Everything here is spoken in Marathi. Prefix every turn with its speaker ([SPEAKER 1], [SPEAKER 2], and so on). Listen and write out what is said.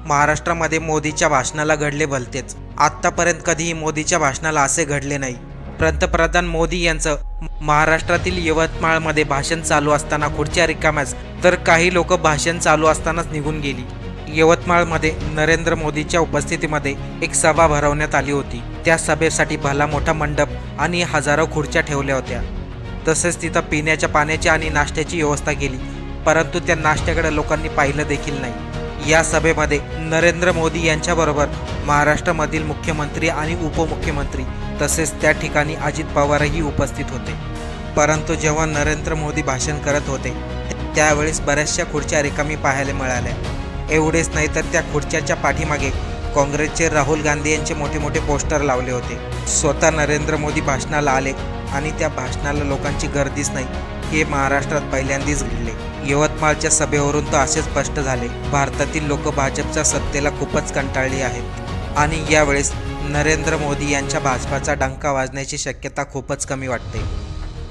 [SPEAKER 1] महाराष्ट्रामध्ये मोदीच्या भाषणाला घडले भलतेच। आत्तापर्यंत कधीही मोदीच्या भाषणाला असे घडले नाही। पंतप्रधान मोदी यांचं महाराष्ट्रातील यवतमाळमध्ये भाषण चालू असताना खुर्च्या रिकाम्याच, तर काही लोक भाषण चालू असतानाच निघून गेली। यवतमाळमध्ये नरेंद्र मोदीच्या उपस्थितीमध्ये एक सभा भरवण्यात आली होती। त्या सभेसाठी भला मोठा मंडप आणि हजारो खुर्च्या ठेवल्या होत्या। तसेच तिथं पिण्याच्या पाण्याची आणि नाश्त्याची व्यवस्था केली, परंतु त्या नाश्त्याकडे लोकांनी पाहिलं देखील नाही। या सभेमध्ये नरेंद्र मोदी यांच्याबरोबर महाराष्ट्रामधील मुख्यमंत्री आणि उपमुख्यमंत्री तसेच त्या ठिकाणी अजित पवारही उपस्थित होते। परंतु जेव्हा नरेंद्र मोदी भाषण करत होते त्यावेळेस बऱ्याचशा खुर्च्या रिकामी पाहायला मिळाल्या। एवढेच नाही तर त्या खुर्च्याच्या पाठीमागे काँग्रेसचे राहुल गांधी यांचे मोठे मोठे पोस्टर लावले होते। स्वतः नरेंद्र मोदी भाषणाला आले आणि त्या भाषणाला लोकांची गर्दीच नाही, हे महाराष्ट्रात पहिल्यांदाच घडले। यवतमाळच्या सभेवरून तर असे स्पष्ट झाले, भारतातील लोक भाजपच्या सत्तेला खूपच कंटाळली आहेत आणि यावेळेस नरेंद्र मोदी यांच्या भाजपाचा डंका वाजण्याची शक्यता खूपच कमी वाटते।